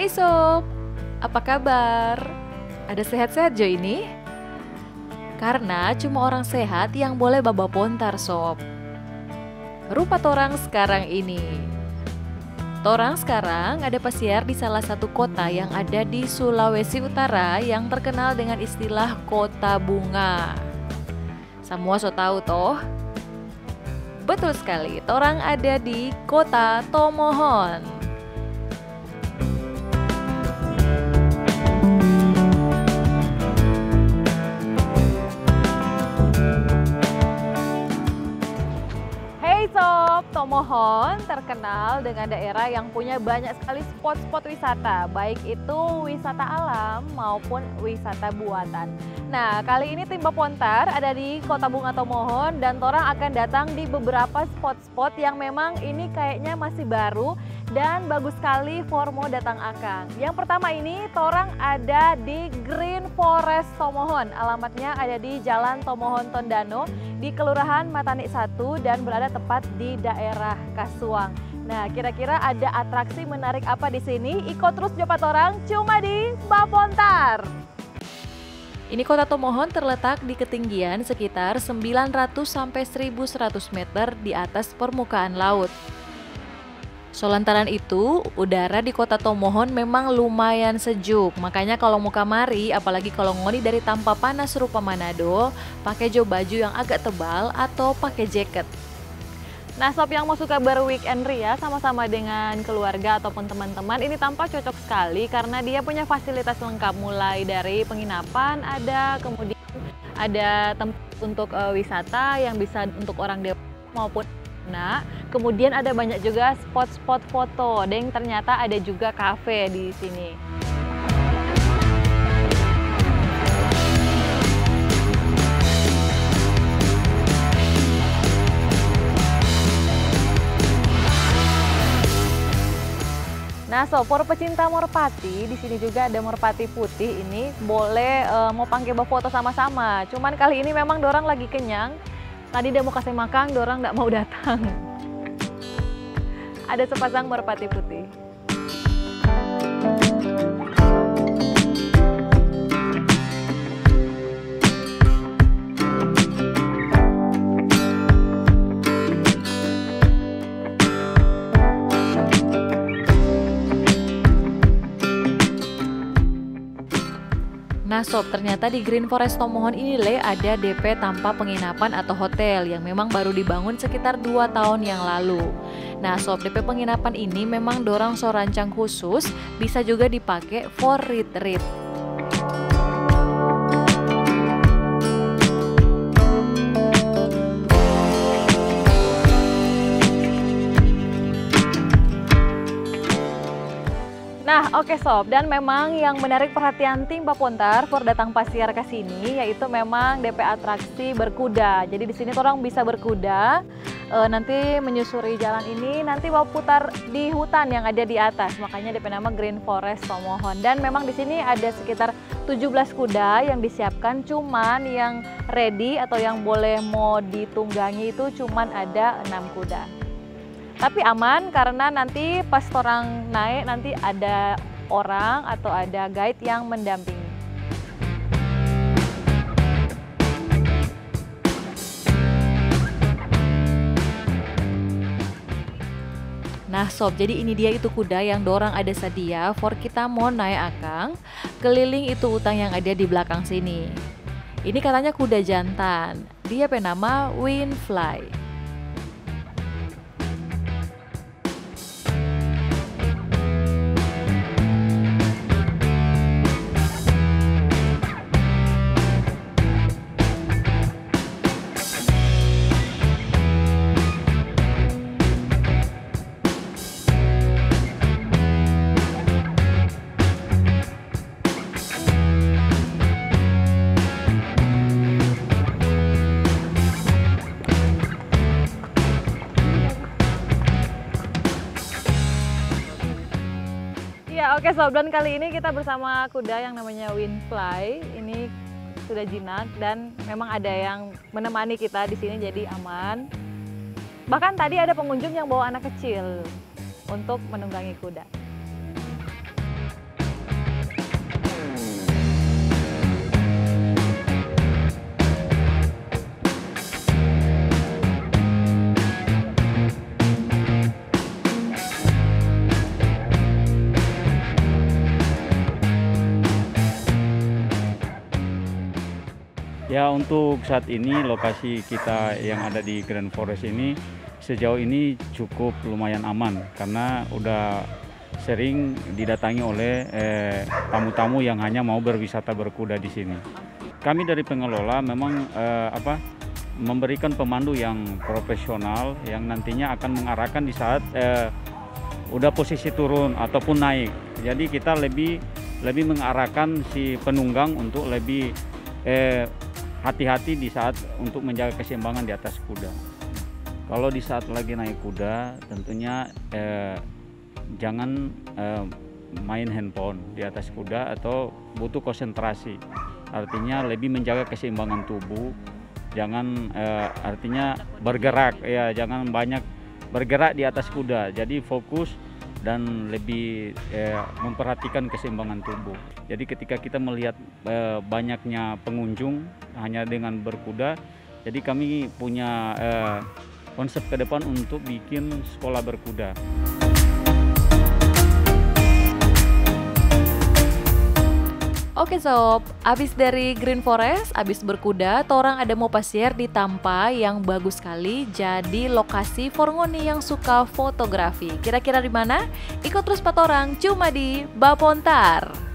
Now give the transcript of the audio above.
Hey sob, apa kabar? Ada sehat-sehat Jo ini? Karena cuma orang sehat yang boleh bawa pontar sob. Rupa torang sekarang ini. Torang sekarang ada pasiar di salah satu kota yang ada di Sulawesi Utara yang terkenal dengan istilah kota bunga. Semua so tahu toh? Betul sekali, torang ada di kota Tomohon. Sob, Tomohon terkenal dengan daerah yang punya banyak sekali spot-spot wisata, baik itu wisata alam maupun wisata buatan. Nah, kali ini tim Bapontar ada di Kota Bunga Tomohon dan torang akan datang di beberapa spot-spot yang memang ini kayaknya masih baru dan bagus sekali formo datang akang. Yang pertama ini torang ada di Green Forest Tomohon. Alamatnya ada di Jalan Tomohon Tondano di Kelurahan Matanik 1 dan berada tepat di daerah Kasuang. Nah, kira-kira ada atraksi menarik apa di sini? Ikut terus jopat orang cuma di Bapontar. Ini kota Tomohon terletak di ketinggian sekitar 900 sampai 1100 meter di atas permukaan laut. Solantaran itu, udara di kota Tomohon memang lumayan sejuk. Makanya kalau mau kamari, apalagi kalau ngoni dari tanpa panas rupa Manado, pakai baju yang agak tebal atau pakai jaket. Nah sob yang mau suka berweekend ria sama-sama dengan keluarga ataupun teman-teman, ini tampak cocok sekali karena dia punya fasilitas lengkap mulai dari penginapan ada, kemudian ada tempat untuk wisata yang bisa untuk orang dewasa maupun anak. Kemudian ada banyak juga spot-spot foto dan ternyata ada juga kafe di sini. Nah, so for pecinta merpati, di sini juga ada merpati putih ini boleh mau pakai foto sama-sama. Cuman kali ini memang dorang lagi kenyang. Tadi dia mau kasih makan, dorang nggak mau datang. Ada sepasang merpati putih. Nah sob, ternyata di Green Forest Tomohon ini ada DP tanpa penginapan atau hotel yang memang baru dibangun sekitar 2 tahun yang lalu. Nah sob, DP penginapan ini memang dorang so rancang khusus, bisa juga dipakai for retreat. Nah, oke sob, dan memang yang menarik perhatian tim Bapontar for datang pasiar ke sini yaitu memang DP atraksi berkuda. Jadi di sini orang bisa berkuda, nanti menyusuri jalan ini, nanti mau putar di hutan yang ada di atas. Makanya DP nama Green Forest Tomohon. Dan memang di sini ada sekitar 17 kuda yang disiapkan, cuman yang ready atau yang boleh mau ditunggangi itu cuman ada 6 kuda. Tapi aman karena nanti pas orang naik nanti ada orang atau ada guide yang mendampingi. Nah sob, jadi ini dia itu kuda yang dorang ada sedia for kita mau naik akang keliling itu utang yang ada di belakang sini. Ini katanya kuda jantan, dia bernama Windfly. Ya, oke sob, dan kali ini kita bersama kuda yang namanya Windfly. Ini sudah jinak dan memang ada yang menemani kita di sini jadi aman. Bahkan tadi ada pengunjung yang bawa anak kecil untuk menunggangi kuda. Ya, untuk saat ini lokasi kita yang ada di Grand Forest ini sejauh ini cukup lumayan aman karena udah sering didatangi oleh tamu-tamu yang hanya mau berwisata berkuda di sini. Kami dari pengelola memang memberikan pemandu yang profesional yang nantinya akan mengarahkan di saat udah posisi turun ataupun naik. Jadi kita lebih mengarahkan si penunggang untuk lebih hati-hati di saat untuk menjaga keseimbangan di atas kuda. Kalau di saat lagi naik kuda, tentunya jangan main handphone di atas kuda atau butuh konsentrasi. Artinya lebih menjaga keseimbangan tubuh, jangan artinya bergerak ya, jangan banyak bergerak di atas kuda. Jadi fokus dan lebih memperhatikan keseimbangan tubuh. Jadi ketika kita melihat banyaknya pengunjung hanya dengan berkuda, jadi kami punya konsep ke depan untuk bikin sekolah berkuda. Oke sob, abis dari Green Forest, abis berkuda, torang ada mau pasier di Tampa yang bagus sekali jadi lokasi for ngoni yang suka fotografi. Kira-kira di mana? Ikut terus patorang cuma di Bapontar.